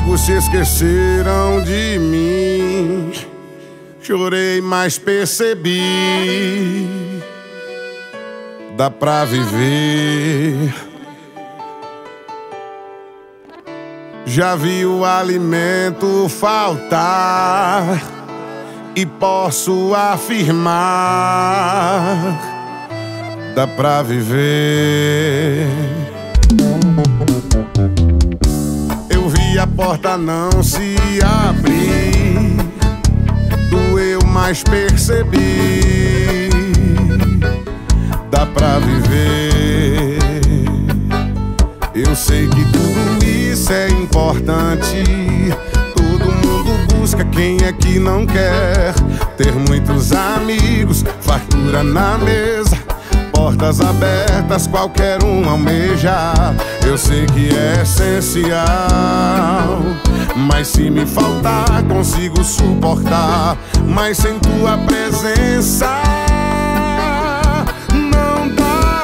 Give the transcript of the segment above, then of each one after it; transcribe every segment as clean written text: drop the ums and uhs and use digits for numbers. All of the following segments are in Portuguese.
amigos se esqueceram de mim. Chorei, mas percebi, dá pra viver. Já vi o alimento faltar e posso afirmar, dá pra viver. Eu vi a porta não se abrir, doeu, mas percebi, dá pra viver. Eu sei que tudo isso é importante, todo mundo busca, quem é que não quer ter muitos amigos, fartura na mesa, portas abertas, qualquer um almeja. Eu sei que é essencial, mas se me faltar, consigo suportar. Mas sem tua presença não dá.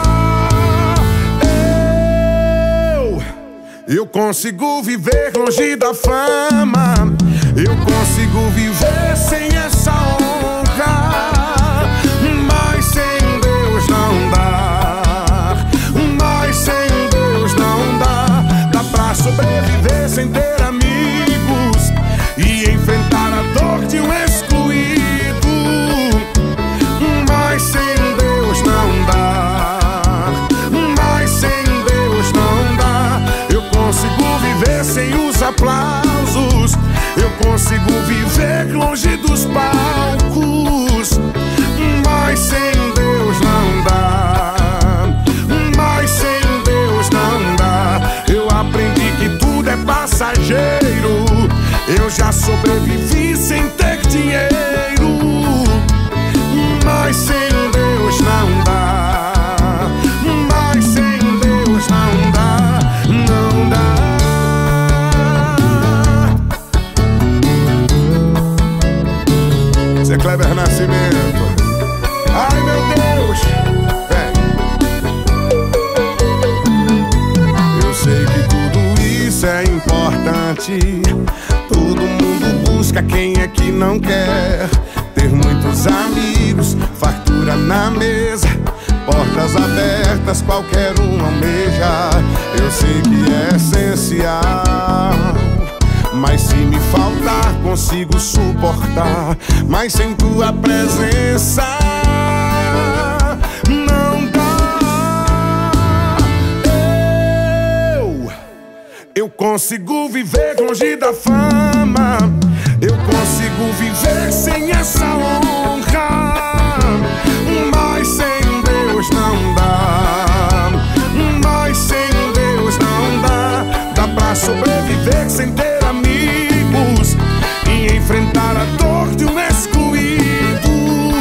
Eu consigo viver longe da fama, eu consigo viver sem essa honra. Mas sem Deus não dá, mas sem Deus não dá. Dá pra sobreviver sem ter amigos e enfrentar a dor de um excluído. Mas sem Deus não dá, mas sem Deus não dá. Eu consigo viver sem os aplausos, eu consigo viver longe dos palcos. Mas sem Deus não dá, mas sem Deus não dá. Eu aprendi que tudo é passageiro, eu já sobrevivi sem ter dinheiro. Mas sem Deus não dá, mas sem Deus não dá, não dá. Zé Kleber Nascimento. Ai meu Deus, eu sei que tudo isso é importante, todo mundo busca, quem é que não quer ter muitos amigos, fartura na mesa, portas abertas, qualquer um almeja. Eu sei que é essencial, mas se me faltar, consigo suportar. Mas sem tua presença não dá. Eu consigo viver longe da fama, eu consigo viver sem essa honra. Mas sem Deus não dá, mas sem Deus não dá. Dá pra sobreviver sem ter amigos e enfrentar a dor de um excluído.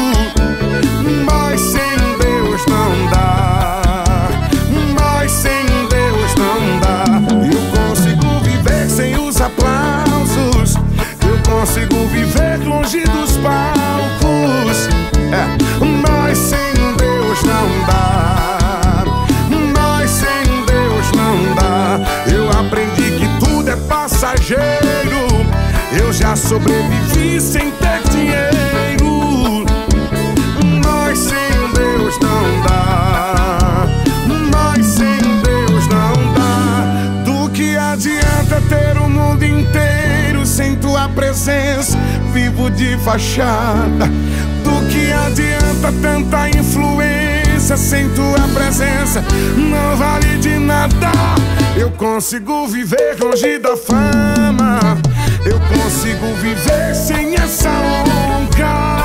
Mas sem Deus não dá, mas sem Deus não dá. Eu consigo viver sem os aplausos, eu consigo viver longe dos palcos. Mas sem Deus não dá, mas sem Deus não dá. Eu aprendi que tudo é passageiro, eu já sobrevivi sem ter dinheiro. Mas sem Deus não dá, mas sem Deus não dá. Do que adianta ter o mundo inteiro sem tua presença? Vivo de fachada. Do que adianta tanta influência sem tua presença? Não vale de nada. Eu consigo viver longe da fama, eu consigo viver sem essa honra.